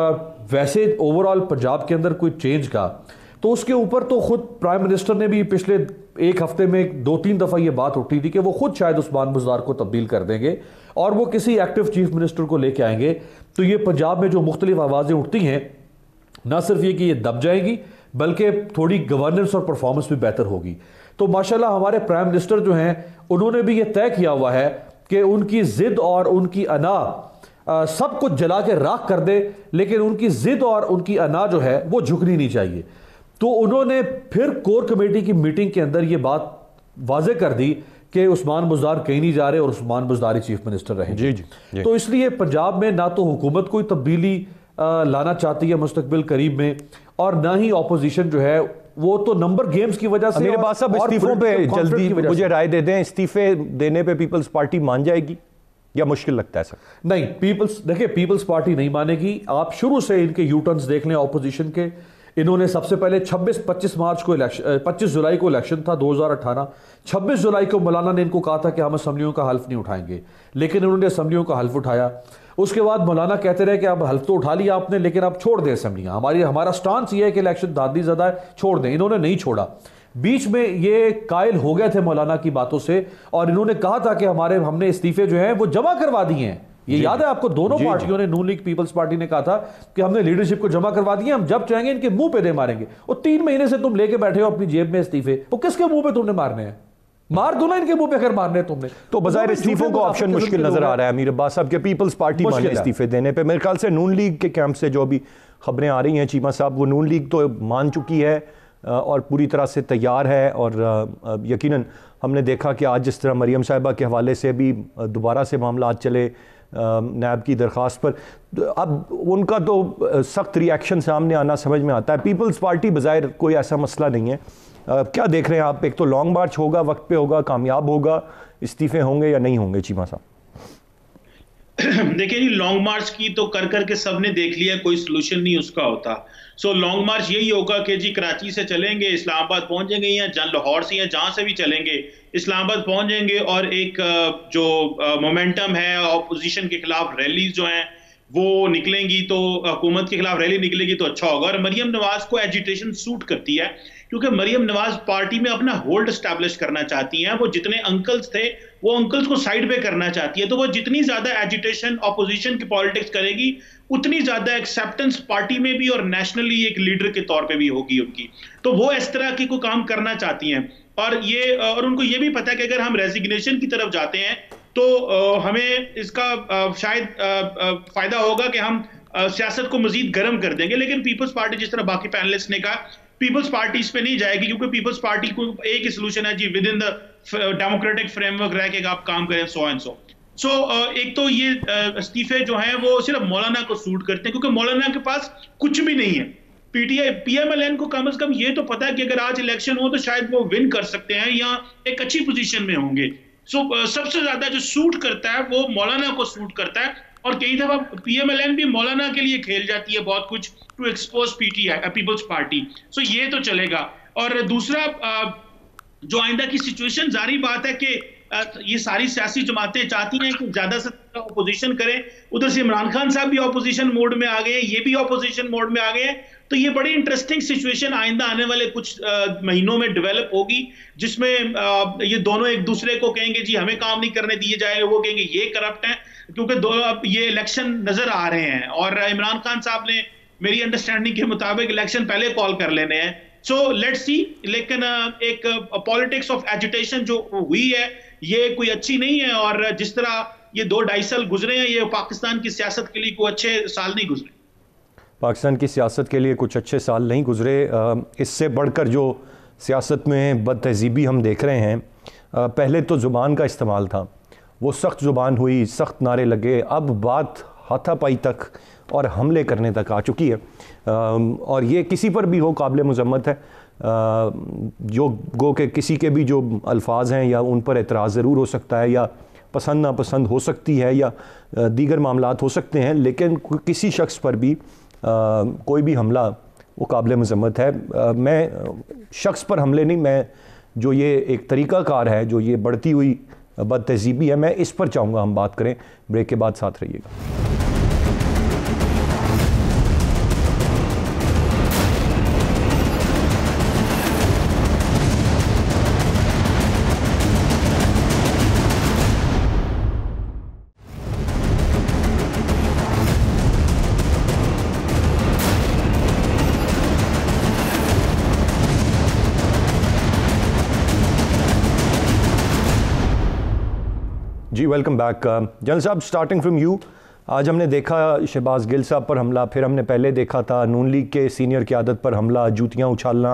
वैसे ओवरऑल पंजाब के अंदर कोई चेंज का, तो उसके ऊपर तो खुद प्राइम मिनिस्टर ने भी पिछले एक हफ्ते में दो तीन दफा ये बात उठी थी कि वो खुद शायद उस्मान बुज़दार को तब्दील कर देंगे और वो किसी एक्टिव चीफ मिनिस्टर को लेके आएंगे। तो ये पंजाब में जो मुख्तलिफ आवाज़ें उठती हैं, ना सिर्फ ये कि ये दब जाएगी बल्कि थोड़ी गवर्नेंस और परफॉर्मेंस भी बेहतर होगी। तो माशाल्लाह हमारे प्राइम मिनिस्टर जो हैं उन्होंने भी ये तय किया हुआ है कि उनकी जिद और उनकी अना आ, सब कुछ जला के राख कर दे, लेकिन उनकी जिद और उनकी अना जो है वो झुकनी नहीं चाहिए। तो उन्होंने फिर कोर कमेटी की मीटिंग के अंदर ये बात वाजे कर दी कि उस्मान बुज़दार कहीं नहीं जा रहे और उस्मान बुज़दार ही चीफ मिनिस्टर रहेंगे। जी जी, जी। तो इसलिए पंजाब में ना तो हुकूमत कोई तब्दीली लाना चाहती है मुस्तकबिल करीब में, और ना ही ऑपोजिशन जो है वो तो नंबर गेम्स की वजह से। मेरे पास सब इस्तीफों पे जल्दी मुझे राय दे दें, इस्तीफे देने पे पीपल्स पार्टी मान जाएगी या मुश्किल लगता है सर? नहीं, पीपल्स देखिए पीपल्स पार्टी नहीं मानेगी। आप शुरू से इनके यू टर्न्स देख लें ऑपोजिशन के। इन्होंने सबसे पहले छब्बीस पच्चीस मार्च को इलेक्शन, पच्चीस जुलाई को इलेक्शन था दो हज़ार अठारह, छब्बीस जुलाई को मौलाना ने इनको कहा था कि हम असम्बलियों का हल्फ नहीं उठाएंगे, लेकिन इन्होंने असम्बलियों का हल्फ उठाया। उसके बाद मौलाना कहते रहे कि अब हल्फ तो उठा लिया आपने, लेकिन अब छोड़ दें असम्बलियां, हमारी हमारा स्टांस ये है कि इलेक्शन दादी ज़्यादा है, छोड़ दें। इन्होंने नहीं छोड़ा। बीच में ये कायल हो गए थे मौलाना की बातों से और इन्होंने कहा था कि हमारे हमने इस्तीफे जो हैं वो जमा करवा दिए हैं। ये याद है आपको, दोनों पार्टियों ने, नून लीग पीपल्स पार्टी ने कहा था कि हमने लीडरशिप को जमा करवा दिए, हम जब चाहेंगे इनके मुंह पे दे मारेंगे। और तीन महीने से तुम लेके बैठे हो अपनी जेब में इस्तीफे, वो किसके मुंह पे तुमने मारने हैं? मार दो ना इनके मुंह पे अगर मारने तुमने। तो बजाय इस्तीफों को ऑप्शन मुश्किल नजर आ रहा है अमीर अब्बास साहब के पीपल्स पार्टी माने इस्तीफे देने पे। मेरे ख्याल से नून लीग के कैंप से जो अभी खबरें आ रही हैं चीमा साहब, वो नून लीग तो मान चुकी है और पूरी तरह से तैयार है। और यकीनन हमने देखा कि आज जिस तरह मरियम साहिबा के हवाले से भी दोबारा से मामला चले नैब की दरख्वास्त पर, अब उनका तो सख्त रिएक्शन सामने आना समझ में आता है। पीपल्स पार्टी बज़ाहिर कोई ऐसा मसला नहीं है। आ, क्या देख रहे हैं आप? एक तो लॉन्ग मार्च होगा, वक्त पे होगा, कामयाब होगा, इस्तीफे होंगे या नहीं होंगे चीमा साहब? देखिए जी, लॉन्ग मार्च की तो कर करके सबने देख लिया, कोई सोल्यूशन नहीं उसका होता। सो लॉन्ग मार्च यही होगा कि जी कराची से चलेंगे, इस्लामाबाद पहुंचेंगे या लाहौर से या जहां से भी चलेंगे इस्लामाबाद पहुंचेंगे और एक जो मोमेंटम है ऑपोजिशन के खिलाफ रैलीज जो हैं वो निकलेंगी, तो हुकूमत के खिलाफ रैली निकलेगी तो अच्छा होगा। और मरियम नवाज को एजिटेशन सूट करती है क्योंकि मरियम नवाज पार्टी में अपना होल्ड स्टैब्लिश करना चाहती हैं। वो जितने अंकल्स थे वो अंकल्स को साइड पे करना चाहती है, तो वो जितनी ज्यादा एजिटेशन ऑपोजिशन की पॉलिटिक्स करेगी उतनी ज्यादा एक्सेप्टेंस पार्टी में भी और नेशनली एक लीडर के तौर पे भी होगी उनकी। तो वो इस तरह की कोई काम करना चाहती हैं और ये और उनको ये भी पता है कि अगर हम रेजिग्नेशन की तरफ जाते हैं तो हमें इसका शायद फायदा होगा कि हम सियासत को मजीद गर्म कर देंगे। लेकिन पीपल्स पार्टी, जिस तरह बाकी पैनलिस्ट ने कहा, पीपल्स पार्टी इस पे नहीं जाएगी क्योंकि पीपल्स पार्टी को एक ही सोल्यूशन है जी, within the democratic framework रह के आप काम करें, सो एंड सो। सो एक तो ये इस्तीफे जो हैं वो सिर्फ मौलाना को सूट करते हैं क्योंकि मौलाना के पास कुछ भी नहीं है। पीटीआई पीएमएलएन को कम से कम ये तो पता है कि अगर आज इलेक्शन हो तो शायद वो विन कर सकते हैं या एक अच्छी पोजीशन में होंगे। सो so, सबसे ज्यादा जो सूट करता है वो मौलाना को सूट करता है और कई दफा पीएमएलएन भी मौलाना के लिए खेल जाती है बहुत कुछ to expose PTI peoples party. So ये तो चलेगा। और दूसरा जो आइंदा की सिचुएशन, जारी बात है कि ये सारी सियासी जमातें चाहती हैं कि ज्यादा से ज्यादा ऑपोजिशन करें। उधर से इमरान खान साहब भी ऑपोजिशन मोड में आ गए हैं, ये भी ऑपोजिशन मोड में आ गए हैं। तो ये बड़ी इंटरेस्टिंग सिचुएशन आइंदा आने वाले कुछ आ, महीनों में डेवलप होगी जिसमें आ, ये दोनों एक दूसरे को कहेंगे जी हमें काम नहीं करने दिए जाएंगे, वो कहेंगे ये करप्ट हैं, क्योंकि दो अब ये इलेक्शन नजर आ रहे हैं और इमरान खान साहब ने मेरी अंडरस्टैंडिंग के मुताबिक इलेक्शन पहले कॉल कर लेने हैं। So let's see. लेकिन एक पॉलिटिक्स ऑफ एजिटेशन जो हुई है ये कोई अच्छी नहीं है और जिस तरह ये दो ढाई साल गुजरे हैं ये पाकिस्तान की सियासत के लिए कोई अच्छे साल नहीं गुजरे। पाकिस्तान की सियासत के लिए कुछ अच्छे साल नहीं गुजरे। इससे बढ़कर जो सियासत में बदतहजीबी हम देख रहे हैं, पहले तो ज़ुबान का इस्तेमाल था, वो सख्त ज़ुबान हुई, सख्त नारे लगे, अब बात हाथापाई तक और हमले करने तक आ चुकी है। और ये किसी पर भी हो काबिल मज़म्मत है। जो गो के किसी के भी जो अल्फाज हैं या उन पर एतराज़ ज़रूर हो सकता है या पसंद नापसंद हो सकती है या दीगर मामलात हो सकते हैं, लेकिन किसी शख्स पर भी आ, कोई भी हमला वो काबिल मज़म्मत है। आ, मैं शख्स पर हमले नहीं, मैं जो ये एक तरीक़ाकार है, जो ये बढ़ती हुई बद तहज़ीबी है, मैं इस पर चाहूँगा हम बात करें। ब्रेक के बाद साथ रहिएगा। जी वेलकम बैक। जनरल साहब, स्टार्टिंग फ्रॉम यू, आज हमने देखा शहबाज गिल साहब पर हमला, फिर हमने पहले देखा था नून लीग के सीनियर क़यादत पर हमला, जूतियाँ उछालना,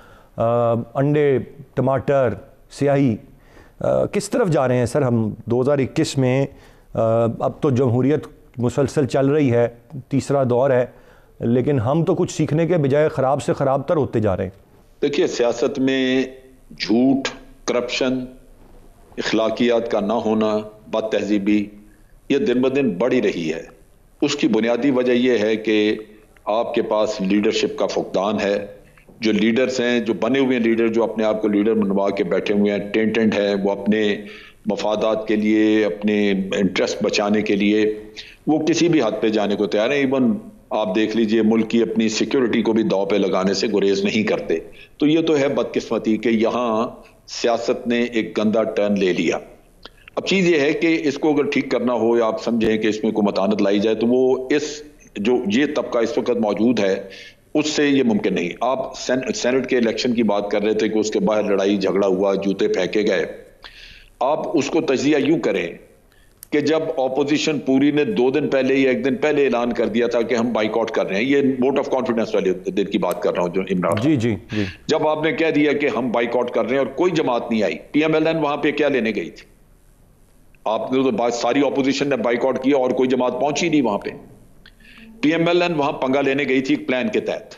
अंडे, टमाटर, स्याही। किस तरफ जा रहे हैं सर हम दो हज़ार इक्कीस में? आ, अब तो जमहूरियत मुसलसल चल रही है, तीसरा दौर है, लेकिन हम तो कुछ सीखने के बजाय ख़राब से ख़राब तर होते जा रहे हैं। देखिए, सियासत में झूठ, करप्शन, इखलाकियात का ना होना, बद तहजीबी, ये दिन ब दिन बढ़ ही रही है। उसकी बुनियादी वजह यह है कि आपके पास लीडरशिप का फुकदान है। जो लीडर्स हैं, जो बने हुए लीडर, जो अपने आप को लीडर मनवा के बैठे हुए हैं, टेंटेंट हैं, वो अपने मफादात के लिए, अपने इंटरेस्ट बचाने के लिए वो किसी भी हद पे जाने को तैयार है। इवन आप देख लीजिए, मुल्क की अपनी सिक्योरिटी को भी दांव पे लगाने से गुरेज नहीं करते। तो ये तो है बदकिस्मती कि यहाँ सियासत ने एक गंदा टर्न ले लिया। अब चीज ये है कि इसको अगर ठीक करना हो या आप समझें कि इसमें कोई मतानत लाई जाए, तो वो इस जो ये तबका इस वक्त मौजूद है उससे ये मुमकिन नहीं। आप सेनेट के इलेक्शन की बात कर रहे थे कि उसके बाहर लड़ाई झगड़ा हुआ, जूते फेंके गए। आप उसको तजिया यूं करें कि जब ऑपोजिशन पूरी ने दो दिन पहले या एक दिन पहले ऐलान कर दिया था कि हम बाइकआउट कर रहे हैं, ये वोट ऑफ कॉन्फिडेंस वाले दिन की बात कर रहा हूं जो इमरान, जी जी जी जब आपने कह दिया कि हम बाइकआउट कर रहे हैं और कोई जमात नहीं आई, पीएमएलएन वहां पे क्या लेने गई थी? आपने तो बात, सारी ऑपोजिशन ने बाइकआउट किया और कोई जमात पहुंची नहीं वहां पे। पीएमएलएन वहां पंगा लेने गई थी प्लान के तहत।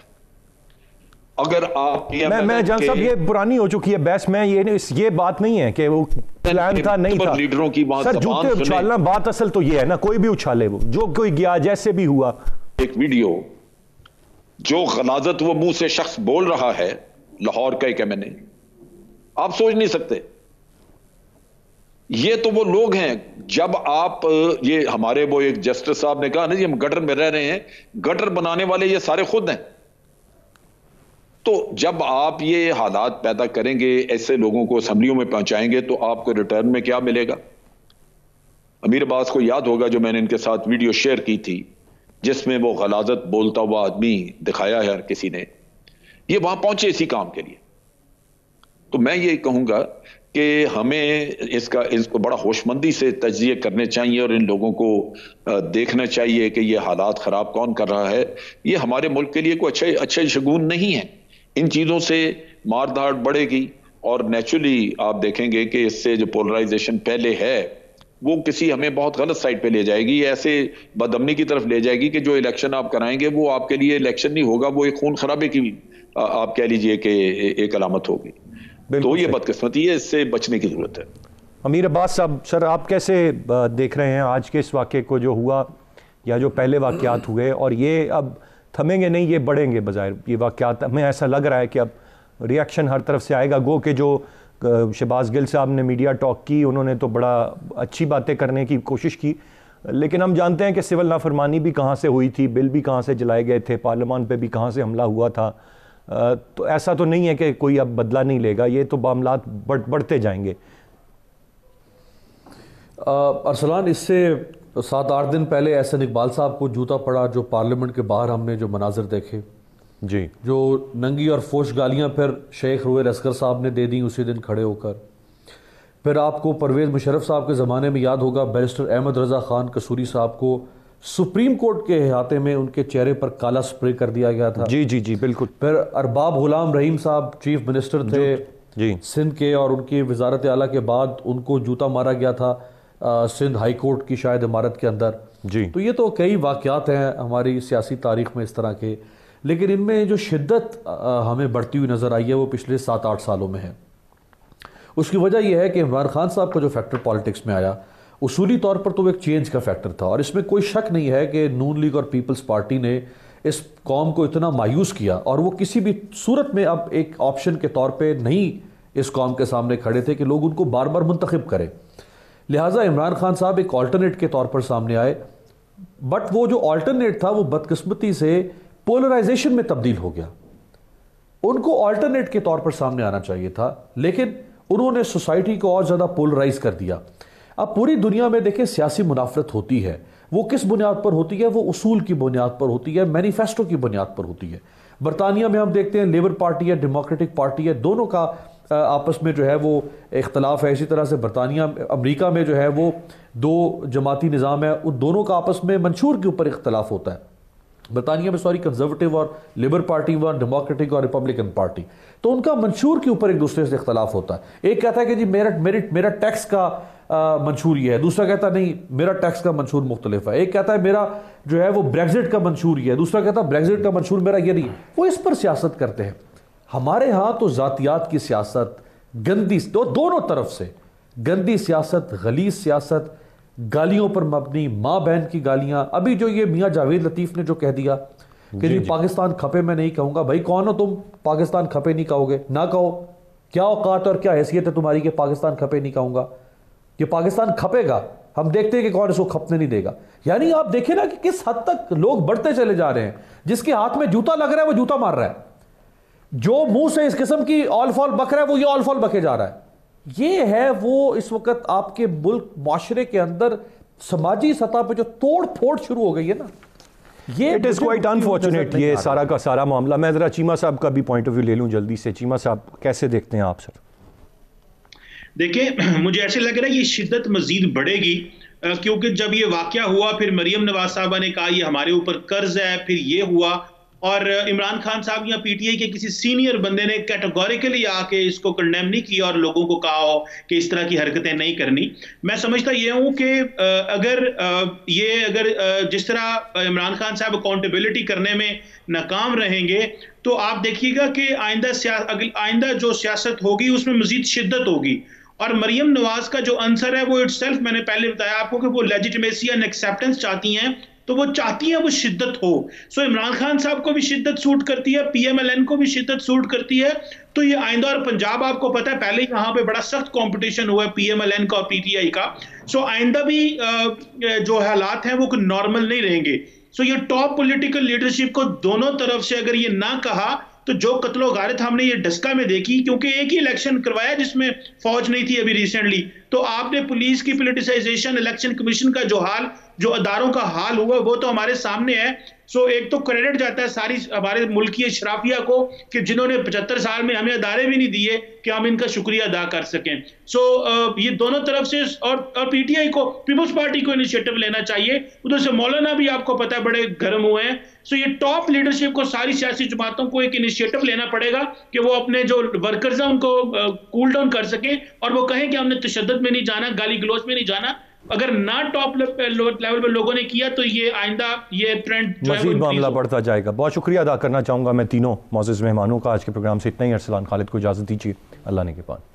अगर आप मैं मैं जान साहब, ये पुरानी हो चुकी है बहस में, ये ये बात नहीं है कि वो प्लान था नहीं था। लीडरों की बात, सर जूते उछालना, बात असल तो ये है ना, कोई भी उछाले, वो जो कोई गया जैसे भी हुआ। एक वीडियो जो गलाजत वो मुंह से शख्स बोल रहा है, लाहौर का एक एमएनए, आप सोच नहीं सकते। ये तो वो लोग हैं, जब आप ये हमारे वो एक जस्टिस साहब ने कहा ना जी हम गटर में रह रहे हैं, गटर बनाने वाले ये सारे खुद हैं। तो जब आप ये हालात पैदा करेंगे, ऐसे लोगों को असम्बलियों में पहुंचाएंगे, तो आपको रिटर्न में क्या मिलेगा? अमीर अब्बास को याद होगा जो मैंने इनके साथ वीडियो शेयर की थी, जिसमें वो गलाजत बोलता हुआ आदमी दिखाया है किसी ने, ये वहां पहुंचे इसी काम के लिए। तो मैं ये कहूंगा कि हमें इसका इसको बड़ा होशमंदी से तज्जिए करने चाहिए और इन लोगों को देखना चाहिए कि ये हालात खराब कौन कर रहा है। ये हमारे मुल्क के लिए कोई अच्छे अच्छे शगुन नहीं है। इन चीजों से मारधाड़ बढ़ेगी और नेचुरली आप देखेंगे कि इससे जो पोलराइजेशन पहले है वो किसी हमें बहुत गलत साइड पे ले जाएगी, ऐसे बदअमनी की तरफ ले जाएगी कि जो इलेक्शन आप कराएंगे वो आपके लिए इलेक्शन नहीं होगा, वो एक खून खराबे की आप कह लीजिए कि एक अलामत होगी। तो ये बदकिस्मती है, इससे बचने की जरूरत है। अमीर अब्बास साहब, सर आप कैसे देख रहे हैं आज के इस वाक़े को, जो हुआ या जो पहले वाक़यात हुए, और ये अब थमेंगे नहीं, ये बढ़ेंगे बजाय ये वाक़यात? हमें ऐसा लग रहा है कि अब रिएक्शन हर तरफ से आएगा। गो कि जो शहबाज गिल साहब ने मीडिया टॉक की, उन्होंने तो बड़ा अच्छी बातें करने की कोशिश की, लेकिन हम जानते हैं कि सिविल नाफरमानी भी कहाँ से हुई थी, बिल भी कहाँ से जलाए गए थे, पार्लियामान पे भी कहाँ से हमला हुआ था। तो ऐसा तो नहीं है कि कोई अब बदला नहीं लेगा, ये तो मामलात बढ़ बढ़ते जाएंगे। अरसलान, इससे सात आठ दिन पहले एहसन इकबाल साहब को जूता पड़ा, जो पार्लियामेंट के बाहर हमने जो मनाजिर देखे जी, जो नंगी और फोश गालियां फिर शेख रुएल असगर साहब ने दे दी उसी दिन खड़े होकर। फिर आपको परवेज़ मुशर्रफ साहब के ज़माने में याद होगा, बैरिस्टर अहमद रज़ा ख़ान कसूरी साहब को सुप्रीम कोर्ट के अहाते में उनके चेहरे पर काला स्प्रे कर दिया गया था। जी जी जी बिल्कुल। फिर अरबाब गुलाम रहीम साहब चीफ मिनिस्टर थे जी सिंध के, और उनकी वजारत आला के बाद उनको जूता मारा गया था आ, सिंध हाई कोर्ट की शायद इमारत के अंदर जी। तो ये तो कई वाक़यात हैं हमारी सियासी तारीख में इस तरह के, लेकिन इनमें जो शिद्दत हमें बढ़ती हुई नज़र आई है वो पिछले सात आठ सालों में है। उसकी वजह यह है कि इमरान खान साहब का जो फैक्टर पॉलिटिक्स में आया, उसूली तौर पर तो वो एक चेंज का फैक्टर था, और इसमें कोई शक नहीं है कि नून लीग और पीपल्स पार्टी ने इस कौम को इतना मायूस किया, और वो किसी भी सूरत में अब एक ऑप्शन के तौर पे नहीं इस कौम के सामने खड़े थे कि लोग उनको बार बार मुंतखब करें। लिहाजा इमरान खान साहब एक ऑल्टरनेट के तौर पर सामने आए, बट वो जो ऑल्टरनेट था वो बदकिस्मती से पोलराइजेशन में तब्दील हो गया। उनको ऑल्टरनेट के तौर पर सामने आना चाहिए था, लेकिन उन्होंने सोसाइटी को और ज़्यादा पोलराइज कर दिया। अब पूरी दुनिया में देखें सियासी मुनाफरत होती है, वो किस बुनियाद पर होती है? वो उसूल की बुनियाद पर होती है, मैनिफेस्टो की बुनियाद पर होती है। बरतानिया में हम देखते हैं लेबर पार्टी है, डेमोक्रेटिक पार्टी है, दोनों का आपस में जो है वो इख्तलाफ है। इसी तरह से बरतानिया अमेरिका में जो है वो दो जमाती निज़ाम है, उन दोनों का आपस में मंशूर के ऊपर इख्तलाफ होता है। बरतानिया में सॉरी कंजर्वेटिव और लिबर पार्टी व डेमोक्रेटिक और रिपब्लिकन पार्टी, तो उनका मंशूर के ऊपर एक दूसरे से इख्तलाफ होता है। एक कहता है कि जी मेरा मेरिट मेरा टैक्स का मंशूर ये है, दूसरा कहता है नहीं मेरा टैक्स का मंशूर मुख्तलिफ है। एक कहता है मेरा जो है वो ब्रेग्जिट का मंशूर ये है, दूसरा कहता है ब्रेग्जिट का मंशूर मेरा ये नहीं। वो इस पर सियासत करते हैं। हमारे यहाँ तो जातियात की सियासत गंदी, दो, दोनों तरफ से गंदी सियासत, गलीज सियासत, गालियों पर मबनी, माँ बहन की गालियां। अभी जो ये मियाँ जावेद लतीफ़ ने जो कह दिया कि जी, जी पाकिस्तान खपे मैं नहीं कहूँगा, भाई कौन हो तुम पाकिस्तान खपे नहीं कहोगे? ना कहो, क्या औकात और क्या हैसियत है तुम्हारी कि पाकिस्तान खपे नहीं कहूँगा? कि पाकिस्तान खपेगा, हम देखते हैं कि कौन इसको खपने नहीं देगा। यानी आप देखें ना कि किस हद तक लोग बढ़ते चले जा रहे हैं। जिसके हाथ में जूता लग रहा है वो जूता मार रहा है, जो मुंह से इस किस्म की ऑल फॉल बक रहा है वो ये ऑल फॉल बके जा रहा है। ये है वो इस वक्त आपके मुल्क माशरे के अंदर समाजी सतह पे जो तोड़ फोड़ शुरू हो गई है ना, ये इट इज़ क्वाइट अनफॉर्चुनेट ये सारा का सारा मामला। मैं ज़रा चीमा साहब का भी पॉइंट ऑफ व्यू ले लूँ जल्दी से। चीमा साहब कैसे देखते हैं आप सर? देखिए, मुझे ऐसे लग रहा है ये शिद्दत मजीद बढ़ेगी, क्योंकि जब ये वाकया हुआ फिर मरियम नवाज साहबा ने कहा ये हमारे ऊपर कर्ज है, फिर ये हुआ, और इमरान खान साहब या पीटीआई के किसी सीनियर बंदे ने कैटेगोरिकली आके इसको कंडेम नहीं किया और लोगों को कहा हो कि इस तरह की हरकतें नहीं करनी। मैं समझता ये हूं कि अगर ये अगर जिस तरह इमरान खान साहब अकाउंटेबिलिटी करने में नाकाम रहेंगे तो आप देखिएगा कि आइंदा आइंदा जो सियासत होगी उसमें मजीद शिद्दत होगी। और मरियम नवाज का जो आंसर है वो इटसेल्फ, मैंने पहले बताया आपको कि वो लेजिटिमेसी एंड एक्सेप्टेंस चाहती हैं, तो वो चाहती है वो शिद्दत हो। सो इमरान खान साहब को भी शिद्दत सूट करती है, पीएमएलएन को भी शिद्दत सूट करती है। तो ये आइंदा, और पंजाब आपको पता है पहले यहाँ पे बड़ा सख्त कंपटीशन हुआ है पीएमएलएन का और पीटीआई का। सो आइंदा भी जो हालात हैं वो नॉर्मल नहीं रहेंगे। सो ये टॉप पॉलिटिकल लीडरशिप को दोनों तरफ से अगर ये ना कहा तो जो कत्लो गारत हमने ये डस्का में देखी, क्योंकि एक ही इलेक्शन करवाया जिसमें फौज नहीं थी अभी रिसेंटली, तो आपने पुलिस की पोलिटिसाइजेशन, इलेक्शन कमीशन का जो हाल, जो अदारों का हाल हुआ वो तो हमारे सामने है। सो एक तो क्रेडिट जाता है सारी हमारे मुल्क की शराफिया को कि जिन्होंने पचहत्तर साल में हमें अदारे भी नहीं दिए कि हम इनका शुक्रिया अदा कर सकें। सो ये दोनों तरफ से, और, और पीटीआई को, पीपल्स पार्टी को इनिशिएटिव लेना चाहिए। उधर से मौलाना भी आपको पता है बड़े गर्म हुए हैं। सो ये टॉप लीडरशिप को, सारी सियासी जमातों को एक इनिशिएटिव लेना पड़ेगा कि वो अपने जो वर्कर्स हैं उनको कूल डाउन कर सकें और वो कहें कि हमने तशद्दुद में नहीं जाना, गाली गलौज में नहीं जाना। अगर ना टॉप लेवल पे लोगों ने किया तो ये आइंदा ये ट्रेंड मज़ीद मामला बढ़ता जाएगा। बहुत शुक्रिया अदा करना चाहूँगा मैं तीनों मौजूद मेहमानों का। आज के प्रोग्राम से इतना ही। अरसलान खालिद को इजाज़त दीजिए। अल्लाह ने के पान।